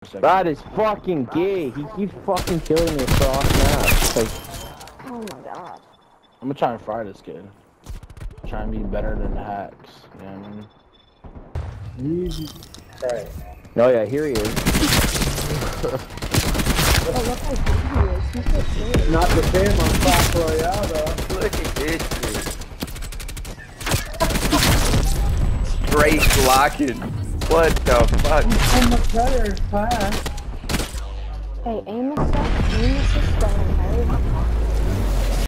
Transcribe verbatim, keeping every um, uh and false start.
That is fucking gay. He keeps fucking killing me across maps. Like, oh my god. I'm gonna try and fry this kid. Try and be better than the hacks. You know what I mean? Easy. Right. oh yeah, here he is. Oh, look how good he is. He's so good. Not the same on Clash Royale though. Look at this shit. Straight blocking. What the fuck? So much better, fast. Hey, aim assist, aim assist, going, right?